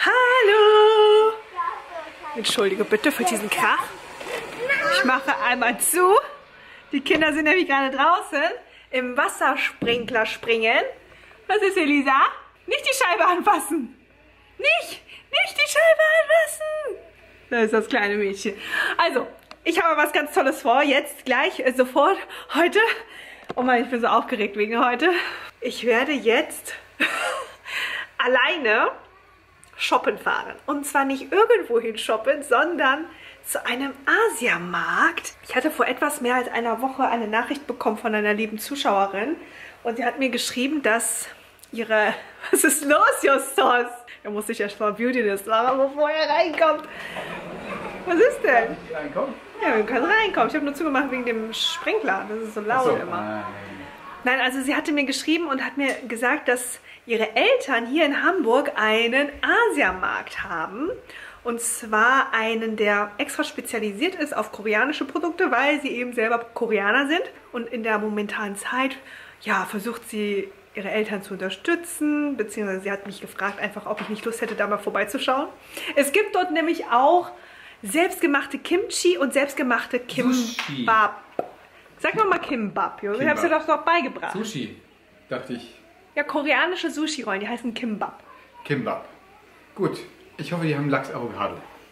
Hallo! Entschuldige bitte für diesen Krach. Ich mache einmal zu. Die Kinder sind nämlich gerade draußen im Wassersprinkler springen. Was ist, Elisa? Nicht die Scheibe anfassen. Nicht die Scheibe anfassen. Da ist das kleine Mädchen. Also, ich habe was ganz Tolles vor. Jetzt, gleich, sofort, heute. Oh Mann, ich bin so aufgeregt wegen heute. Ich werde jetzt alleine shoppen fahren. Und zwar nicht irgendwohin shoppen, sondern zu einem Asiamarkt. Ich hatte vor etwas mehr als einer Woche eine Nachricht bekommen von einer lieben Zuschauerin. Und sie hat mir geschrieben, dass ihre... Was ist los, Justus? Da muss ich erst mal Beautyness machen, bevor er reinkommt. Was ist denn? Kann ich reinkommen? Ja, du kannst reinkommen. Ich habe nur zugemacht wegen dem Sprinkler. Das ist so laut so, immer. Nein, also sie hatte mir geschrieben und hat mir gesagt, dass ihre Eltern hier in Hamburg einen Asiamarkt haben. Und zwar einen, der extra spezialisiert ist auf koreanische Produkte, weil sie eben selber Koreaner sind. Und in der momentanen Zeit, ja, versucht sie ihre Eltern zu unterstützen. Beziehungsweise sie hat mich gefragt, einfach, ob ich nicht Lust hätte, da mal vorbeizuschauen. Es gibt dort nämlich auch selbstgemachte Kimchi und selbstgemachte Kimbap. Sag mal Kimbap, Junge. Ich hab's dir doch noch beigebracht. Sushi, dachte ich. Ja, koreanische Sushi-Rollen, die heißen Kimbap. Kimbap. Gut, ich hoffe, die haben Lachs-Avocado.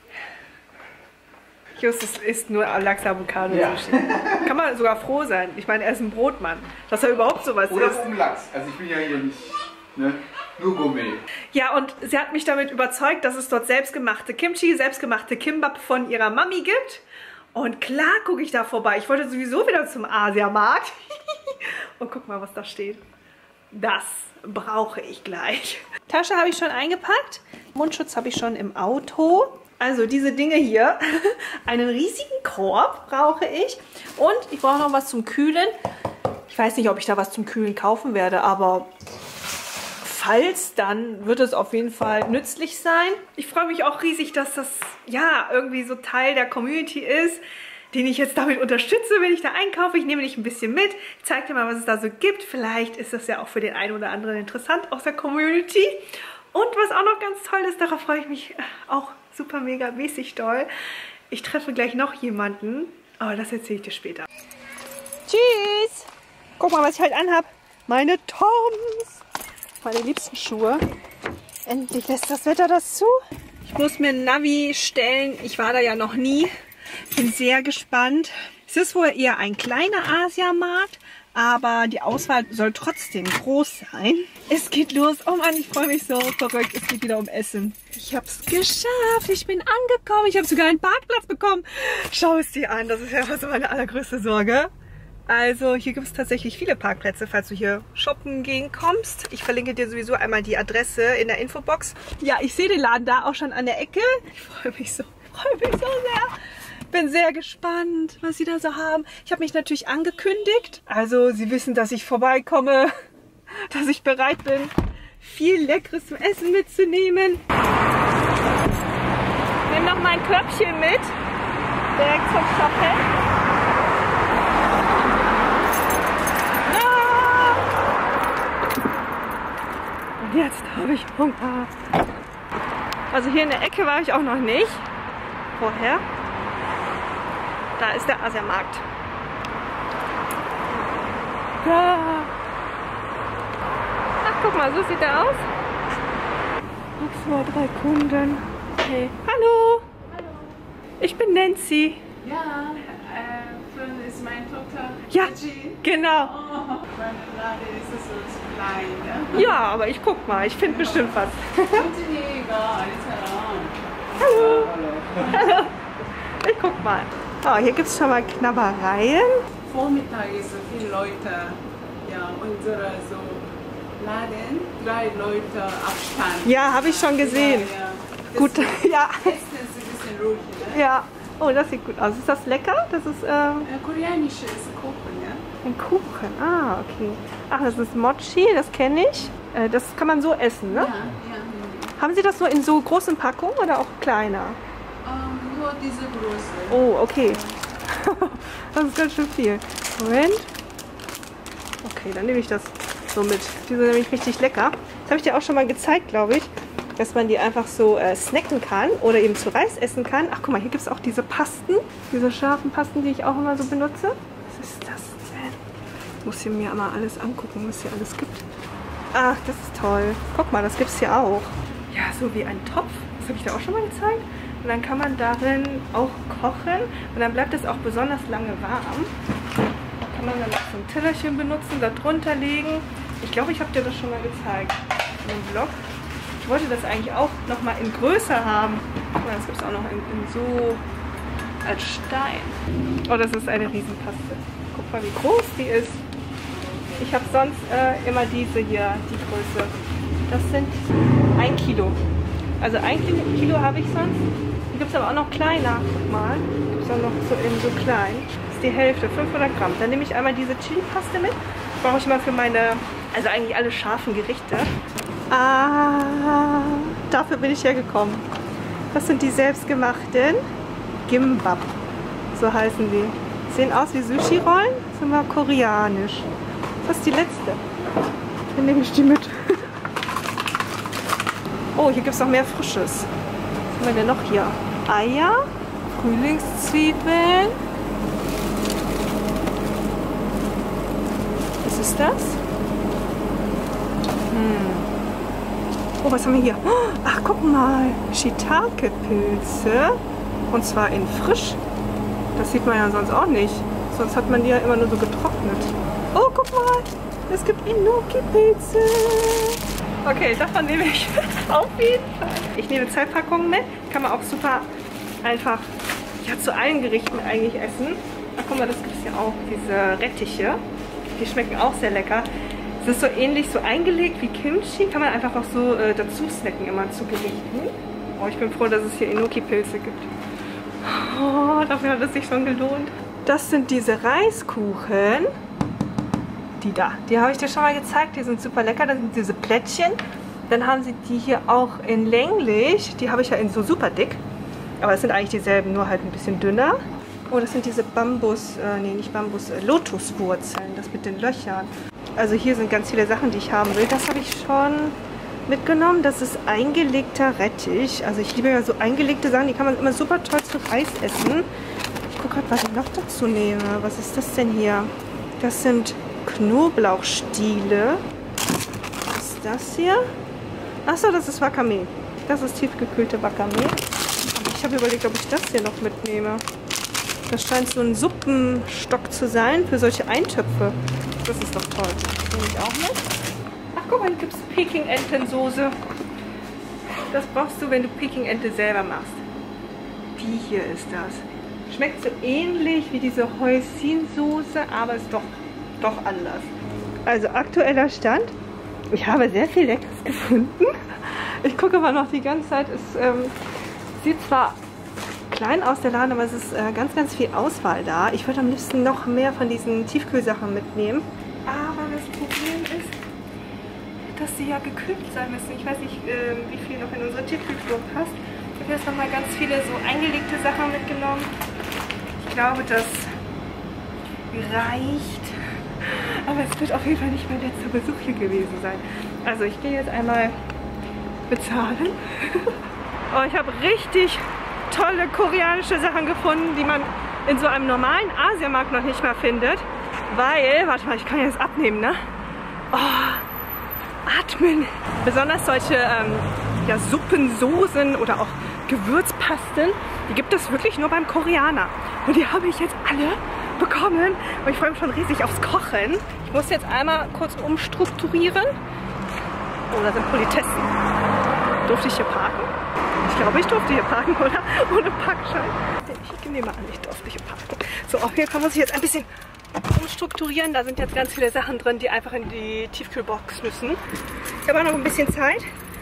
Justus isst nur Lachs-Avocado-Sushi. Ja. Kann man sogar froh sein. Ich meine, er ist ein Brotmann. Dass er überhaupt sowas Oder isst. Lachs. Also ich bin ja hier nicht, ne? Nur Gourmet. Ja, und sie hat mich damit überzeugt, dass es dort selbstgemachte Kimchi, selbstgemachte Kimbap von ihrer Mami gibt. Und klar gucke ich da vorbei. Ich wollte sowieso wieder zum Asiamarkt. Und guck mal, was da steht. Das brauche ich gleich. Tasche habe ich schon eingepackt. Mundschutz habe ich schon im Auto. Also diese Dinge hier. Einen riesigen Korb brauche ich. Und ich brauche noch was zum Kühlen. Ich weiß nicht, ob ich da was zum Kühlen kaufen werde, aber falls, dann wird es auf jeden Fall nützlich sein. Ich freue mich auch riesig, dass das ja irgendwie so Teil der Community ist, den ich jetzt damit unterstütze, wenn ich da einkaufe. Ich nehme dich ein bisschen mit, zeige dir mal, was es da so gibt. Vielleicht ist das ja auch für den einen oder anderen interessant aus der Community. Und was auch noch ganz toll ist, darauf freue ich mich auch super mega mäßig doll. Ich treffe gleich noch jemanden, aber das erzähle ich dir später. Tschüss! Guck mal, was ich heute anhab. Meine Toms! Meine liebsten Schuhe. Endlich lässt das Wetter das zu. Ich muss mir ein Navi stellen. Ich war da ja noch nie. Bin sehr gespannt. Es ist wohl eher ein kleiner Asiamarkt, aber die Auswahl soll trotzdem groß sein. Es geht los. Oh Mann, ich freue mich so verrückt. Es geht wieder um Essen. Ich habe es geschafft. Ich bin angekommen. Ich habe sogar einen Parkplatz bekommen. Schau es dir an. Das ist ja so meine allergrößte Sorge. Also hier gibt es tatsächlich viele Parkplätze, falls du hier shoppen gehen kommst. Ich verlinke dir sowieso einmal die Adresse in der Infobox. Ja, ich sehe den Laden da auch schon an der Ecke. Ich freue mich so sehr. Bin sehr gespannt, was sie da so haben. Ich habe mich natürlich angekündigt. Also sie wissen, dass ich vorbeikomme, dass ich bereit bin, viel Leckeres zum Essen mitzunehmen. Nimm noch mein Körbchen mit, direkt zum Shoppen. Jetzt habe ich Hunger. Also hier in der Ecke war ich auch noch nicht. Vorher. Da ist der Asiamarkt. Ja. Ach, guck mal, so sieht er aus. Noch 2, 3 Kunden. Hey. Hallo. Hallo. Ich bin Nancy. Ja, ist meine Tochter. Ja, Jean. genau. Oh, meine Lade ist so klein. Ne? Ja, aber ich guck mal. Ich finde bestimmt was. Hallo. Hallo. Ich guck mal. Oh, hier gibt es schon mal Knabbereien. Vormittag ist so viele Leute. Ja, unsere so Laden, 3 Leute Abstand. Ja, habe ich schon gesehen. Ja. Gut, ja. Essen ist ein bisschen ruhig, ne? Ja. Oh, das sieht gut aus. Ist das lecker? Das ist Koreanische ist Kuchen, ja? ein Kuchen. Ah, okay. Ach, das ist Mochi, das kenne ich. Das kann man so essen, ne? Ja. Haben Sie das nur in so großen Packungen oder auch kleiner? Nur diese Größe. Oh, okay. Das ist ganz schön viel. Moment. Okay, dann nehme ich das so mit. Die sind nämlich richtig lecker. Das habe ich dir auch schon mal gezeigt, glaube ich. dass man die einfach so snacken kann oder eben zu Reis essen kann. Ach, guck mal, hier gibt es auch diese Pasten, diese scharfen Pasten, die ich auch immer so benutze. Was ist das denn? Ich muss hier mir mal alles angucken, was hier alles gibt. Ach, das ist toll. Guck mal, das gibt es hier auch. Ja, so wie ein Topf. Das habe ich dir auch schon mal gezeigt. Und dann kann man darin auch kochen. Und dann bleibt es auch besonders lange warm. Da kann man dann auch so ein Tellerchen benutzen, da drunter legen. Ich glaube, ich habe dir das schon mal gezeigt in dem Vlog. Ich wollte das eigentlich auch noch mal in größer haben. Das gibt es auch noch in so als Stein. Oh, das ist eine Riesenpaste. Guck mal, wie groß die ist. Ich habe sonst immer diese hier, die Größe. Das sind 1 Kilo. Also 1 Kilo habe ich sonst. Die gibt es aber auch noch kleiner. Guck mal. Die gibt es auch noch so in so klein. Das ist die Hälfte, 500 Gramm. Dann nehme ich einmal diese Chili-Paste mit. Das brauche ich immer für meine, also eigentlich alle scharfen Gerichte. Ah, dafür bin ich hergekommen. Das sind die selbstgemachten Kimbap. So heißen die. Sehen aus wie Sushi-Rollen, sind aber koreanisch. Das ist die letzte. Dann nehme ich die mit. Oh, hier gibt es noch mehr Frisches. Was haben wir denn noch hier? Eier, Frühlingszwiebeln. Was ist das? Oh, was haben wir hier? Ach, guck mal. Shiitake-Pilze. Und zwar in frisch. Das sieht man ja sonst auch nicht. Sonst hat man die ja immer nur so getrocknet. Oh, guck mal. Es gibt Enoki-Pilze. Okay, davon nehme ich auf jeden Fall. Ich nehme 2 Packungen mit. Kann man auch super einfach ja, zu allen Gerichten eigentlich essen. Ach, guck mal, das gibt es ja auch. Diese Rettiche. Die schmecken auch sehr lecker. Es ist so ähnlich, so eingelegt wie Kimchi. Kann man einfach auch so dazu snacken, immer zu Gerichten. Oh, ich bin froh, dass es hier Enoki-Pilze gibt. Oh, dafür hat es sich schon gelohnt. Das sind diese Reiskuchen. Die da. Die habe ich dir schon mal gezeigt. Die sind super lecker. Das sind diese Plättchen. Dann haben sie die hier auch in länglich. Die habe ich ja in so super dick. Aber es sind eigentlich dieselben, nur halt ein bisschen dünner. Oh, das sind diese Lotuswurzeln. Das mit den Löchern. Also hier sind ganz viele Sachen, die ich haben will. Das habe ich schon mitgenommen. Das ist eingelegter Rettich. Also ich liebe ja so eingelegte Sachen. Die kann man immer super toll zu Reis essen. Ich gucke gerade, was ich noch dazu nehme. Was ist das denn hier? Das sind Knoblauchstiele. Was ist das hier? Achso, das ist Wakame. Das ist tiefgekühlte Wakame. Ich habe überlegt, ob ich das hier noch mitnehme. Das scheint so ein Suppenstock zu sein für solche Eintöpfe. Das ist doch toll. Das nehme ich auch mit. Ach, guck mal, hier gibt es Peking-Entensoße. Das brauchst du, wenn du Peking-Ente selber machst. Die hier ist das. Schmeckt so ähnlich wie diese Hoisin-Soße, aber ist doch anders. Also aktueller Stand. Ich habe sehr viel Leckeres gefunden. Ich gucke aber noch die ganze Zeit. Es sieht zwar klein aus, der Laden, aber es ist ganz, ganz viel Auswahl da. Ich würde am liebsten noch mehr von diesen Tiefkühlsachen mitnehmen. Aber das Problem ist, dass sie ja gekühlt sein müssen. Ich weiß nicht, wie viel noch in unsere Tiefkühltruhe passt. Ich habe jetzt noch mal ganz viele so eingelegte Sachen mitgenommen. Ich glaube, das reicht. Aber es wird auf jeden Fall nicht mein letzter Besuch hier gewesen sein. Also ich gehe jetzt einmal bezahlen. Oh, ich habe richtig tolle koreanische Sachen gefunden, die man in so einem normalen Asiamarkt noch nicht mal findet. Weil, warte mal, ich kann jetzt abnehmen, ne? Oh, atmen. Besonders solche ja, Suppensoßen oder auch Gewürzpasten, die gibt es wirklich nur beim Koreaner. Und die habe ich jetzt alle bekommen. Und ich freue mich schon riesig aufs Kochen. Ich muss jetzt einmal kurz umstrukturieren. Oh, da sind Politessen. Durfte ich hier parken? Ich glaube, ich durfte hier parken, oder? Ohne Parkschein. Ich nehme an, ich durfte hier parken. So, auf jeden Fall muss ich jetzt ein bisschen umstrukturieren. Da sind jetzt ganz viele Sachen drin, die einfach in die Tiefkühlbox müssen. Ich habe auch noch ein bisschen Zeit.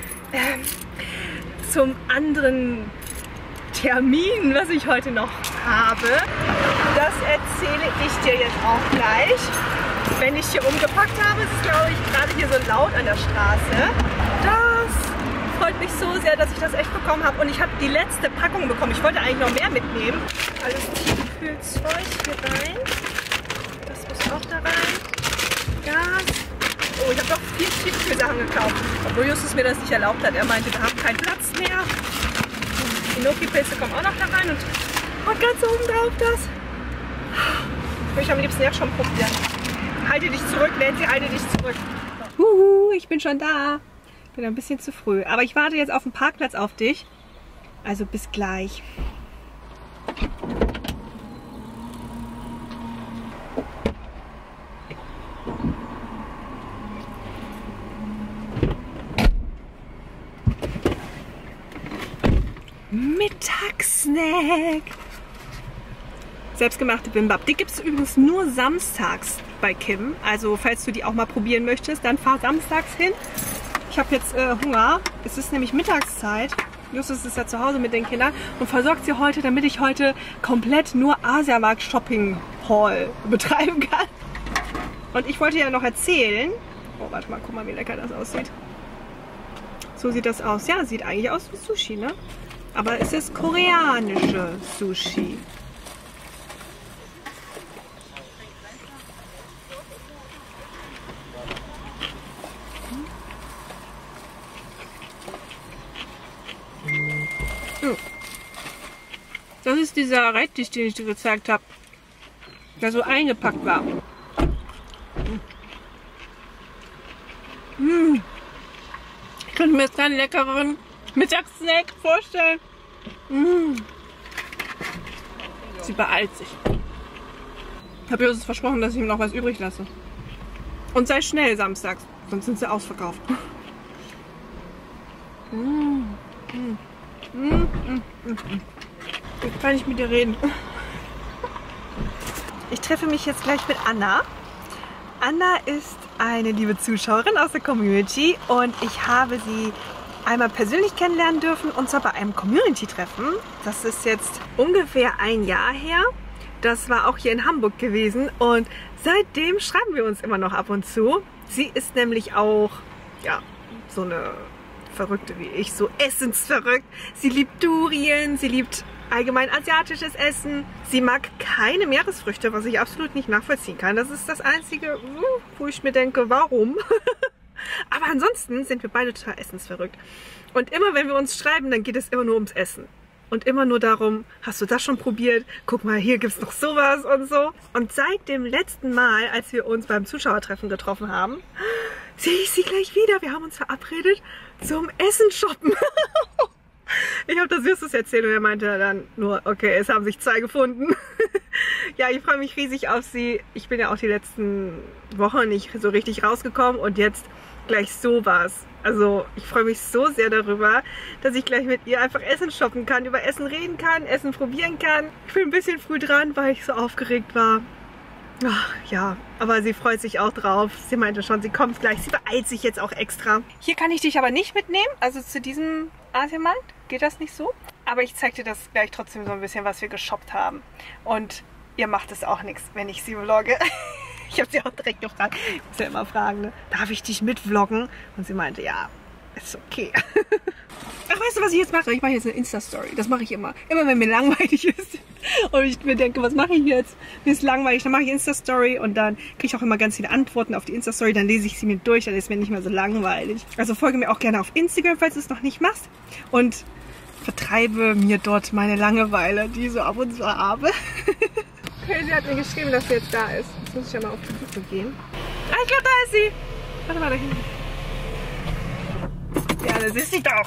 Zum anderen Termin, was ich heute noch habe. Das erzähle ich dir jetzt auch gleich. Wenn ich hier umgepackt habe, ist es, glaube ich, gerade hier so laut an der Straße. Das freut mich so sehr, dass ich das echt bekommen habe. Und ich habe die letzte Packung bekommen. Ich wollte eigentlich noch mehr mitnehmen. Alles Tiefkühlzeug hier rein. Das muss auch da rein. Gas. Oh, ich habe doch viel Sachen gekauft. Obwohl Justus mir das nicht erlaubt hat. Er meinte, wir haben keinen Platz mehr. Die Gnocchi-Pilze kommen auch noch da rein und ganz oben drauf das. Würde ich am liebsten jetzt schon probieren. Halte dich zurück, Nancy, halte dich zurück. Ich bin schon da. Ich bin ein bisschen zu früh. Aber ich warte jetzt auf dem Parkplatz auf dich. Also bis gleich. Mittagssnack. Selbstgemachte Bimbap. Die gibt es übrigens nur samstags bei Kim. Also falls du die auch mal probieren möchtest, dann fahr samstags hin. Ich habe jetzt Hunger. Es ist nämlich Mittagszeit. Justus ist ja zu Hause mit den Kindern und versorgt sie heute, damit ich heute komplett nur Asiamarkt Shopping Haul betreiben kann. Und ich wollte ja noch erzählen. Oh, warte mal, guck mal, wie lecker das aussieht. So sieht das aus. Ja, sieht eigentlich aus wie Sushi, ne? Aber es ist koreanische Sushi. Das ist dieser Rettich, den ich dir gezeigt habe, der so eingepackt war. Ich könnte mir jetzt keinen leckeren Mittagssnack vorstellen. Sie beeilt sich. Ich habe Justus versprochen, dass ich ihm noch was übrig lasse. Und sei schnell samstags, sonst sind sie ausverkauft. Jetzt kann ich mit dir reden. Ich treffe mich jetzt gleich mit Anna. Anna ist eine liebe Zuschauerin aus der Community und ich habe sie einmal persönlich kennenlernen dürfen und zwar bei einem Community-Treffen. Das ist jetzt ungefähr ein Jahr her. Das war auch hier in Hamburg gewesen und seitdem schreiben wir uns immer noch ab und zu. Sie ist nämlich auch, ja, so eine Verrückte wie ich, so essensverrückt. Sie liebt Durien, sie liebt allgemein asiatisches Essen. Sie mag keine Meeresfrüchte, was ich absolut nicht nachvollziehen kann. Das ist das Einzige, wo ich mir denke, warum? Aber ansonsten sind wir beide total essensverrückt. Und immer wenn wir uns schreiben, dann geht es immer nur ums Essen. Und immer nur darum, hast du das schon probiert? Guck mal, hier gibt es noch sowas und so. Und seit dem letzten Mal, als wir uns beim Zuschauertreffen getroffen haben, sehe ich sie gleich wieder. Wir haben uns verabredet zum Essen shoppen. Ich habe das Justus erzählt und er meinte dann nur, okay, es haben sich 2 gefunden. Ja, ich freue mich riesig auf sie. Ich bin ja auch die letzten Wochen nicht so richtig rausgekommen und jetzt gleich sowas. Also ich freue mich so sehr darüber, dass ich gleich mit ihr einfach Essen shoppen kann, über Essen reden kann, Essen probieren kann. Ich bin ein bisschen früh dran, weil ich so aufgeregt war. Ach, ja, aber sie freut sich auch drauf. Sie meinte schon, sie kommt gleich. Sie beeilt sich jetzt auch extra. Hier kann ich dich aber nicht mitnehmen, also zu diesem Asiamarkt geht das nicht so. Aber ich zeige dir das gleich trotzdem so ein bisschen, was wir geshoppt haben. Und ihr macht es auch nichts, wenn ich sie vlogge. Ich habe sie auch direkt gefragt. Ich muss ja immer fragen, ne? Darf ich dich mitvloggen? Und sie meinte, ja, ist okay. Ach, weißt du, was ich jetzt mache? Ich mache jetzt eine Insta-Story. Das mache ich immer. Immer wenn mir langweilig ist und ich mir denke, was mache ich jetzt? Mir ist langweilig, dann mache ich Insta-Story und dann kriege ich auch immer ganz viele Antworten auf die Insta-Story. Dann lese ich sie mir durch, dann ist mir nicht mehr so langweilig. Also folge mir auch gerne auf Instagram, falls du es noch nicht machst. Und vertreibe mir dort meine Langeweile, die ich so ab und zu habe. Okay, sie hat mir geschrieben, dass sie jetzt da ist. Jetzt muss ich ja mal auf die Suche gehen. Ah, ich glaube, da ist sie. Warte mal, da hinten. Ja, das ist sie doch.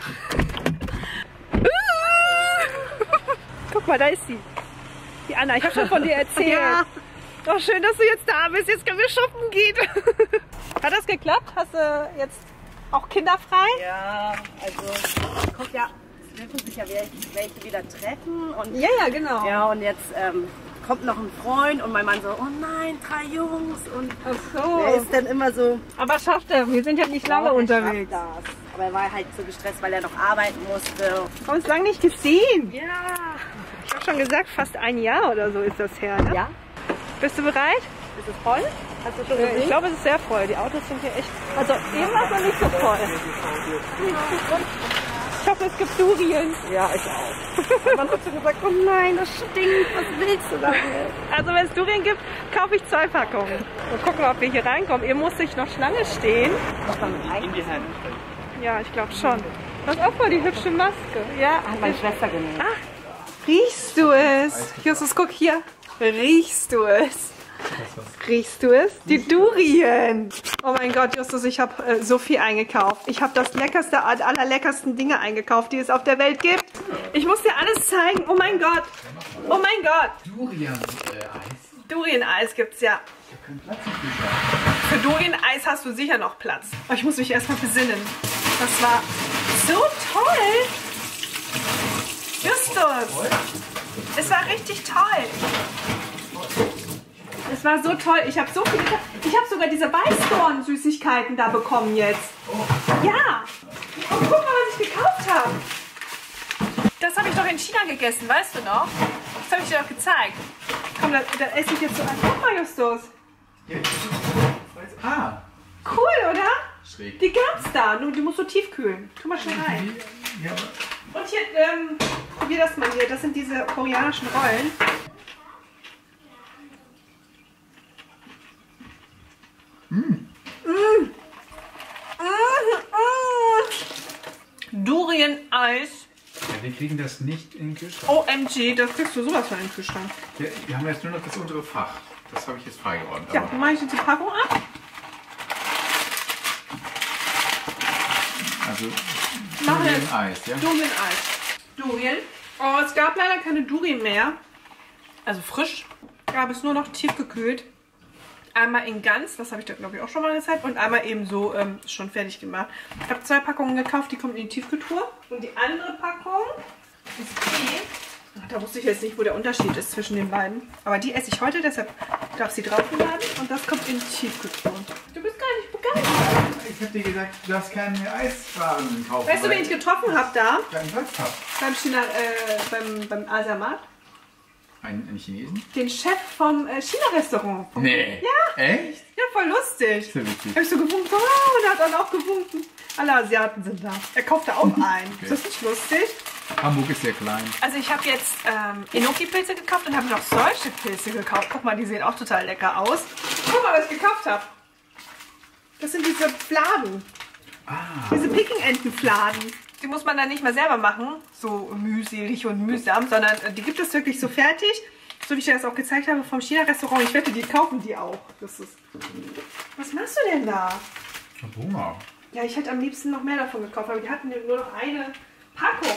Guck mal, da ist sie. Die Anna, ich habe schon von dir erzählt. Ja. Oh, schön, dass du jetzt da bist. Jetzt können wir shoppen gehen. Hat das geklappt? Hast du jetzt auch kinderfrei? Ja, also guck ja, es dürfen sich ja welche wieder treffen. Und, ja, genau. Ja, und jetzt kommt noch ein Freund und mein Mann so, oh nein, 3 Jungs. Und ach so. der ist dann immer so. Aber schafft er, wir sind ja nicht lange unterwegs. Das. Aber er war halt so gestresst, weil er noch arbeiten musste. Wir haben uns lange nicht gesehen. Ja. Ich habe schon gesagt, fast ein Jahr oder so ist das her, ne? Ja. Bist du bereit? Ist es voll? Hast du schon gesehen? Ich glaube, es ist sehr voll. Die Autos sind hier echt... Also eben war es noch nicht so voll. Ich hoffe, es gibt Durien. Ja, ich auch. Man hat schon gesagt, oh nein, das stinkt, was willst du damit? Also wenn es Durien gibt, kaufe ich 2 Packungen. Und gucken, ob wir hier reinkommen. Ihr müsst sich noch Schlange stehen. In die Hand. Ja, ich glaube schon. Das ist auch mal die hübsche Maske. Ja, Hat meine Schwester genäht. Ach, riechst du es? Justus, guck hier. Riechst du es? Riechst du es? Die Durien. Oh mein Gott, Justus, ich habe so viel eingekauft. Ich habe das leckerste, allerleckersten Dinge eingekauft, die es auf der Welt gibt. Ich muss dir alles zeigen. Oh mein Gott. Oh mein Gott. Durian-Eis. Durien-Eis gibt's ja. Ich habe keinen Platz im Kühlschrank. Für Durien-Eis hast du sicher noch Platz. Aber ich muss mich erstmal besinnen. Das war so toll. Justus. Es war richtig toll. Es war so toll. Ich habe so viele. Ich habe sogar diese Weißdorn-Süßigkeiten da bekommen jetzt. Ja. Und guck mal, was ich gekauft habe. Das habe ich doch in China gegessen, weißt du noch? Das habe ich dir doch gezeigt. Komm, da esse ich jetzt so an. Guck mal, Justus. Cool, oder? Schräg. Die gab's da. Nur die musst du tiefkühlen. Tu mal schnell rein. Ja, Und hier, probier das mal hier. Das sind diese koreanischen Rollen. Durien-Eis. ja, wir kriegen das nicht in den Kühlschrank. OMG, das kriegst du sowas von im Kühlschrank. Wir haben jetzt nur noch das untere Fach. Das habe ich jetzt freigeräumt. Ja, aber- dann mache ich jetzt die Packung ab. Also, Machen wir jetzt Durian-Eis, ja? Durien-Eis. Durien. Oh, es gab leider keine Durien mehr. Also frisch. Gab es nur noch tiefgekühlt. Einmal in ganz, das habe ich da glaube ich auch schon mal gezeigt. Und einmal eben so schon fertig gemacht. Ich habe 2 Packungen gekauft, die kommen in die Tiefkühltruhe. Und die andere Packung ist die. Ach, da wusste ich jetzt nicht, wo der Unterschied ist zwischen den beiden. Aber die esse ich heute, deshalb darf sie draufgeladen. Und das kommt in die Tiefkühltruhe. Du bist gar nicht begeistert. Ich habe dir gesagt, du darfst keine Eiswaren kaufen. Weißt du, wen ich getroffen habe da? keinen Platz habe. Beim China, beim Asiamarkt? Einen Chinesen? Den Chef vom China-Restaurant. Nee. Ja. Echt? Ja, voll lustig. Sehr witzig. Hab ich so gewunken, oh, und er hat dann auch gewunken. Alle Asiaten sind da. Er kauft da auch ein. Okay. Ist das nicht lustig? Hamburg ist sehr klein. Also ich habe jetzt Enoki-Pilze gekauft und habe noch solche Pilze gekauft. Guck mal, die sehen auch total lecker aus. Guck mal, was ich gekauft habe. Das sind diese Fladen. Diese Peking-Enten-Fladen. Die muss man dann nicht mehr selber machen, so mühselig und mühsam, sondern die gibt es wirklich so fertig, so wie ich dir das auch gezeigt habe vom China-Restaurant. Ich wette, die kaufen die auch. Das ist... Was machst du denn da? Ich hab Hunger. Ja, ich hätte am liebsten noch mehr davon gekauft, aber die hatten nur noch eine Packung.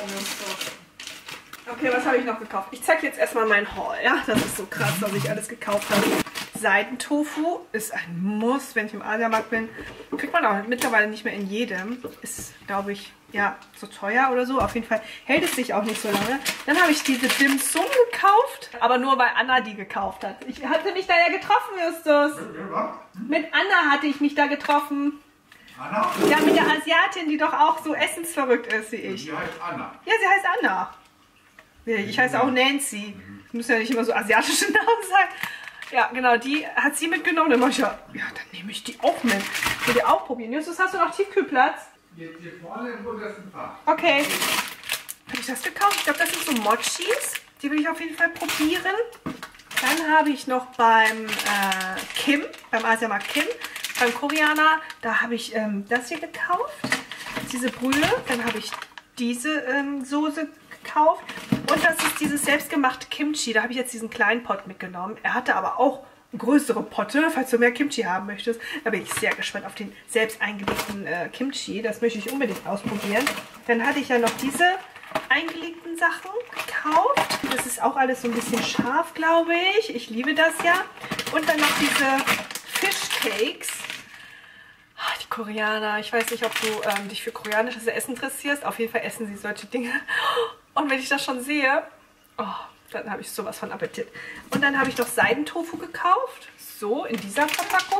Okay, was habe ich noch gekauft? Ich zeige jetzt erstmal mein Haul. Ja, das ist so krass, was ich alles gekauft habe. Seidentofu ist ein Muss, wenn ich im Asiamarkt bin. Kriegt man auch mittlerweile nicht mehr in jedem. Ist, glaube ich, ja, so teuer oder so. Auf jeden Fall hält es sich auch nicht so lange. Dann habe ich diese Dim Sum gekauft, aber nur weil Anna die gekauft hat. Ich hatte mich da ja getroffen, Justus. Mit Anna hatte ich mich da getroffen. Anna? Ja, mit der Asiatin, die doch auch so essensverrückt ist wie ich. Die heißt Anna. Ja, sie heißt Anna. Ja, ich heiße auch Nancy. Das müssen ja nicht immer so asiatische Namen sein. Ja, genau, die hat sie mitgenommen. Dann mache ich ja, dann nehme ich die auch mit. Ich will die auch probieren. Justus, hast du noch Tiefkühlplatz? Hier vorne im untersten Fach. Okay. Habe ich das gekauft? Ich glaube, das sind so Mochis. Die will ich auf jeden Fall probieren. Dann habe ich noch beim Kim, beim Asiamarkt Kim, beim Koreaner, da habe ich das hier gekauft. Diese Brühe. Dann habe ich diese Soße gekauft. Und das ist dieses selbstgemachte Kimchi. Da habe ich jetzt diesen kleinen Pot mitgenommen. Er hatte aber auch größere Potte, falls du mehr Kimchi haben möchtest. Da bin ich sehr gespannt auf den selbst eingelegten Kimchi. Das möchte ich unbedingt ausprobieren. Dann hatte ich ja noch diese eingelegten Sachen gekauft. Das ist auch alles so ein bisschen scharf, glaube ich. Ich liebe das ja. Und dann noch diese Fishcakes. Die Koreaner. Ich weiß nicht, ob du dich für koreanisches Essen interessierst. Auf jeden Fall essen sie solche Dinge. Und wenn ich das schon sehe, oh, dann habe ich sowas von Appetit. Und dann habe ich noch Seidentofu gekauft. So, in dieser Verpackung.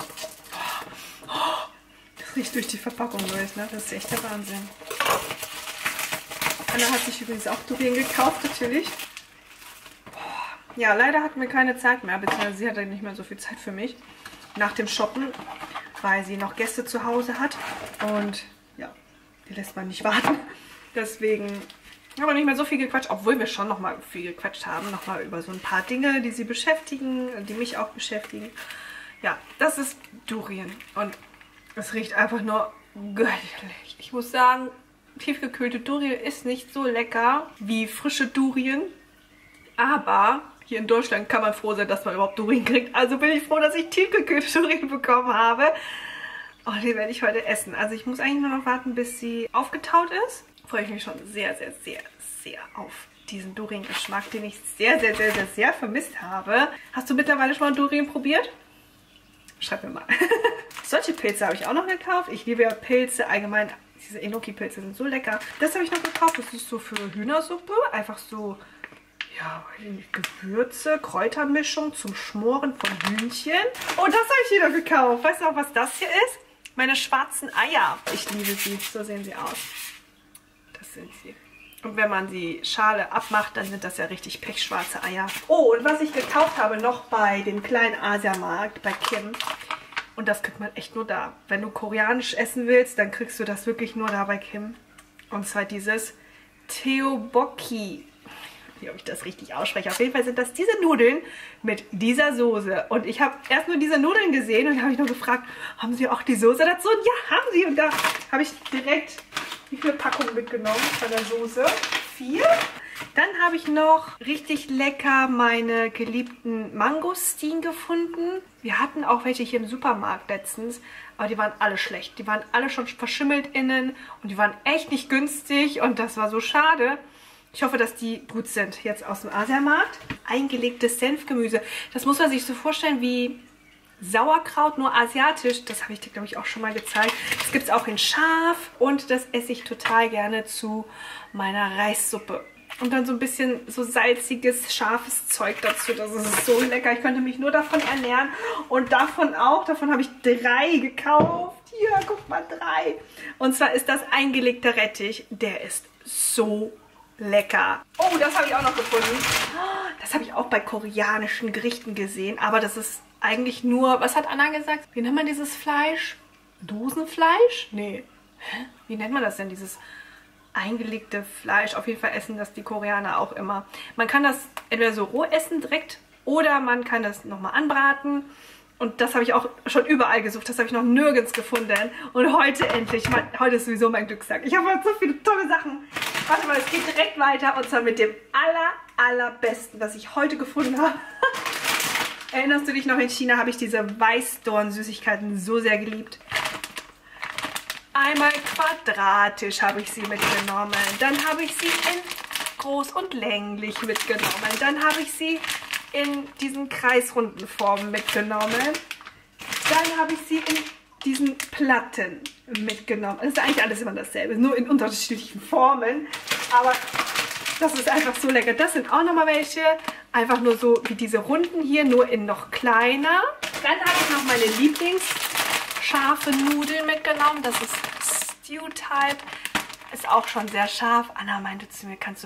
Das riecht durch die Verpackung durch, ne? Das ist echt der Wahnsinn. Anna hat sich übrigens auch Durien gekauft, natürlich. Ja, leider hatten wir keine Zeit mehr, beziehungsweise sie hatte nicht mehr so viel Zeit für mich. Nach dem Shoppen, weil sie noch Gäste zu Hause hat. Und ja, die lässt man nicht warten. Deswegen haben wir nicht mehr so viel gequatscht, obwohl wir schon nochmal viel gequatscht haben. Nochmal über so ein paar Dinge, die sie beschäftigen, die mich auch beschäftigen. Ja, das ist Durian. Und es riecht einfach nur göttlich. Ich muss sagen, tiefgekühlte Durian ist nicht so lecker wie frische Durian. Aber hier in Deutschland kann man froh sein, dass man überhaupt Durian kriegt. Also bin ich froh, dass ich tiefgekühlte Durian bekommen habe. Oh, die werde ich heute essen. Also ich muss eigentlich nur noch warten, bis sie aufgetaut ist. Freue ich mich schon sehr, sehr, sehr, sehr auf diesen Durian-Geschmack, den ich sehr, sehr, sehr, sehr, sehr vermisst habe. Hast du mittlerweile schon mal Durian probiert? Schreib mir mal. Solche Pilze habe ich auch noch gekauft. Ich liebe ja Pilze allgemein. Diese Enoki-Pilze sind so lecker. Das habe ich noch gekauft. Das ist so für Hühnersuppe. Einfach so, ja, Gewürze, Kräutermischung zum Schmoren von Hühnchen. Oh, das habe ich hier noch gekauft. Weißt du auch, was das hier ist? Meine schwarzen Eier. Ich liebe sie. So sehen sie aus. Das sind sie. Und wenn man die Schale abmacht, dann sind das ja richtig pechschwarze Eier. Oh, und was ich gekauft habe noch bei dem kleinen Asiamarkt, bei Kim. Und das kriegt man echt nur da. Wenn du koreanisch essen willst, dann kriegst du das wirklich nur da bei Kim. Und zwar dieses Tteokbokki. Wie ob ich das richtig ausspreche. Auf jeden Fall sind das diese Nudeln mit dieser Soße. Und ich habe erst nur diese Nudeln gesehen und habe ich nur gefragt, haben sie auch die Soße dazu? Und ja, haben sie. Und da habe ich direkt wie viele Packungen mitgenommen von der Soße? 4. Dann habe ich noch richtig lecker meine geliebten Mangostin gefunden. Wir hatten auch welche hier im Supermarkt letztens, aber die waren alle schlecht. Die waren alle schon verschimmelt innen und die waren echt nicht günstig und das war so schade. Ich hoffe, dass die gut sind jetzt aus dem Asiamarkt. Eingelegtes Senfgemüse. Das muss man sich so vorstellen wie Sauerkraut, nur asiatisch. Das habe ich dir, glaube ich, auch schon mal gezeigt. Das gibt es auch in scharf und das esse ich total gerne zu meiner Reissuppe. Und dann so ein bisschen so salziges, scharfes Zeug dazu. Das ist so lecker. Ich könnte mich nur davon ernähren. Und davon auch. Davon habe ich 3 gekauft. Hier, guck mal, 3. Und zwar ist das eingelegter Rettich. Der ist so lecker. Oh, das habe ich auch noch gefunden. Das habe ich auch bei koreanischen Gerichten gesehen. Aber das ist eigentlich nur, was hat Anna gesagt? Wie nennt man dieses Fleisch? Dosenfleisch? Nee. Hä? Wie nennt man das denn? Dieses eingelegte Fleisch. Auf jeden Fall essen das die Koreaner auch immer. Man kann das entweder so roh essen direkt oder man kann das nochmal anbraten. Und das habe ich auch schon überall gesucht. Das habe ich noch nirgends gefunden. Und heute endlich. Heute ist sowieso mein Glückstag. Ich habe heute so viele tolle Sachen. Warte mal, es geht direkt weiter. Und zwar mit dem allerbesten, was ich heute gefunden habe. Erinnerst du dich noch, in China habe ich diese Weißdorn-Süßigkeiten so sehr geliebt. Einmal quadratisch habe ich sie mitgenommen. Dann habe ich sie in groß und länglich mitgenommen. Dann habe ich sie in diesen kreisrunden Formen mitgenommen. Dann habe ich sie in diesen Platten mitgenommen. Das ist eigentlich alles immer dasselbe, nur in unterschiedlichen Formen. Aber das ist einfach so lecker. Das sind auch nochmal welche. Einfach nur so wie diese Runden hier, nur in noch kleiner. Dann habe ich noch meine Lieblingsscharfe Nudeln mitgenommen. Das ist Stew-Type. Ist auch schon sehr scharf. Anna meinte zu mir, kannst du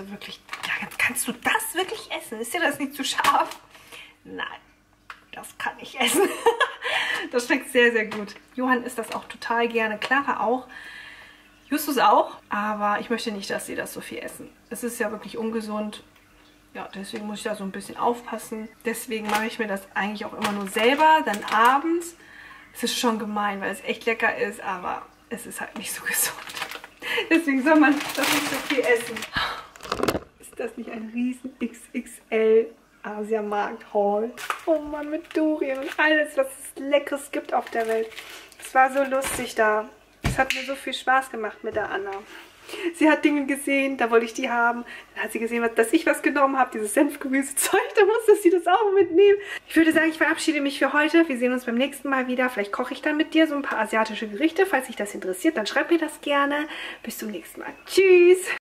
das wirklich essen? Ist dir das nicht zu scharf? Nein, das kann ich essen. Das schmeckt sehr, sehr gut. Johann isst das auch total gerne. Clara auch. Justus auch. Aber ich möchte nicht, dass sie das so viel essen. Es ist ja wirklich ungesund. Ja, deswegen muss ich da so ein bisschen aufpassen. Deswegen mache ich mir das eigentlich auch immer nur selber. Dann abends. Es ist schon gemein, weil es echt lecker ist, aber es ist halt nicht so gesund. Deswegen soll man das nicht so viel essen. Ist das nicht ein riesen XXL Asiamarkt-Haul? Oh Mann, mit Durian und alles, was es Leckeres gibt auf der Welt. Es war so lustig da. Es hat mir so viel Spaß gemacht mit der Anna. Sie hat Dinge gesehen, da wollte ich die haben. Dann hat sie gesehen, dass ich was genommen habe, dieses Senfgemüsezeug. Da musste sie das auch mitnehmen. Ich würde sagen, ich verabschiede mich für heute. Wir sehen uns beim nächsten Mal wieder. Vielleicht koche ich dann mit dir so ein paar asiatische Gerichte. Falls dich das interessiert, dann schreib mir das gerne. Bis zum nächsten Mal. Tschüss!